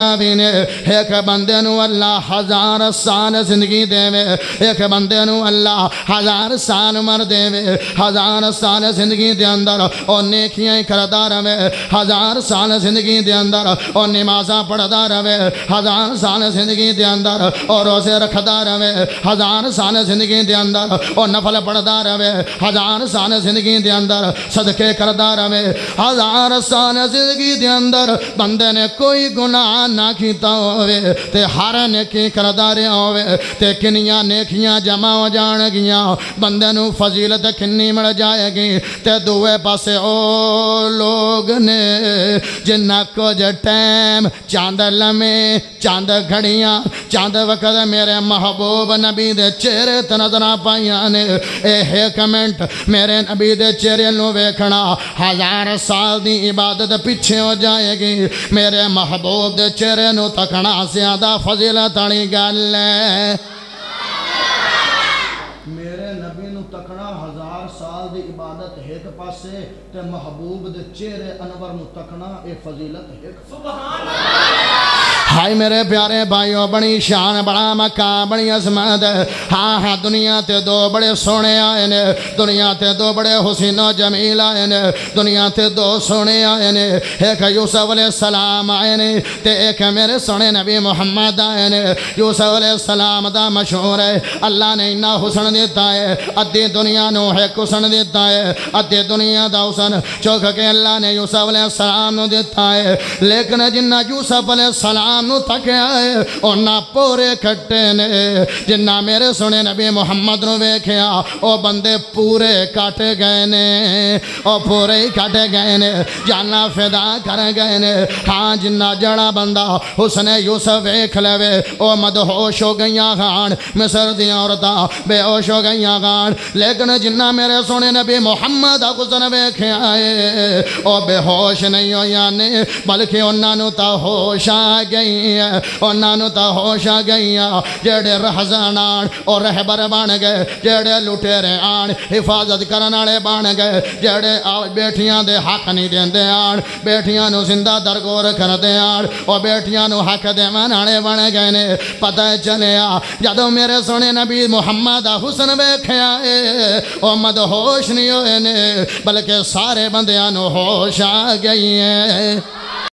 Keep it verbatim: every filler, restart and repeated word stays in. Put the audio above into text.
ایک بندے نو اللہ ہزار سال زندگی دے وے ایک بندے نو اللہ ہزار سال مر دے وے ہزار سال زندگی دے اندر اور نیکیاں کردا رہے ہزار سال زندگی دے اندر اور نمازاں پڑھدا رہے ہزار سال زندگی دے اندر اور روزے رکھدا رہے ہزار سال زندگی دے اندر اور نفل پڑھدا رہے ہزار سال زندگی دے اندر صدقے کردا رہے ہزار سال زندگی دے اندر بندے نے کوئی گناہ نہ کیتا ہوئے تے ہر نیکی کردا رہیا ہوئے تے کنیاں نیکیاں جمع ہو جان گیاں بندے نو فضیلت کنی مل جائے گی تے دوے پاسے او لوگ نے جنہ کو جو ٹائم چاند لمحے چاند گھڑیاں چاند وقت میرے محبوب نبی دے چہرے تے نظر پائیاں نے اے ایک منٹ میرے نبی دے چہرے نو ویکھنا ہزار سال دی عبادت پیچھے ہو جائے گی میرے محبوب دے چہرے نو تکنا زیادہ فضیلت والی گل ہے میرے نبی نو تکنا ہزار سال دی عبادت ایک پاسے تے محبوب دے چہرے انور نو تکنا اے فضیلت ایک سبحان اللہ ہائی میرے پیارے بھائیوں بڑی شان بڑا مقام بڑی عظمت ہاں ہاں دنیا تے دو بڑے سونے آئے نے دنیا تے دو بڑے حسین و جمیل آئے نے دنیا تے دو سونے آئے نے ایک یوسف علیہ السلام آئے نے تے ایک میرے سونے نبی محمد آئے نے یوسف علیہ السلام دا مشہور ہے اللہ نے انہا حسن دیتا ہے ادھی دنیا نو ایک حسن دیتا ہے ادھی دنیا دا حسن چوکھ کے اللہ نے یوسف علیہ السلام نو دیتا ہے لیکن جنہ یوسف علیہ السلام نو تک آئے اور نہ پورے کھٹے نے جنہ میرے سنے نبی محمد نو ویکھیا او بندے پورے کاٹے گئے نے او پورے ہی کاٹے گئے نے جانا فدا کر گئے نے ہاں جنہ جڑا بندہ حسن یوسف ویکھ لے او مدہوش ہو گئیاں غان مصر دی عورتاں بے ہوش ہو گئیاں غان لیکن جنہ میرے سنے نبی محمد حسن ویکھیا ہے او بے ہوش نہیں ہویا نے بلکہ انہاں نو تا ہوش آ گئی انہاں نو تا ہوش آ گئی جڑے رہزانان اور رہبر بن گئے جڑے لٹیرے آن حفاظت کرن والے بن گئے جڑے بیٹیاں دے حق نہیں دیندے آن بیٹیاں نو زندہ درگور کردے آن اور بیٹیاں نو حق دیون والے بن گئے نے پتہ چلیا جدوں میرے سونے نبی محمد حسن ویکھیا اے او مدہوش نہیں ہوئے نے بلکہ سارے بندیاں نو ہوش آ گئی ہے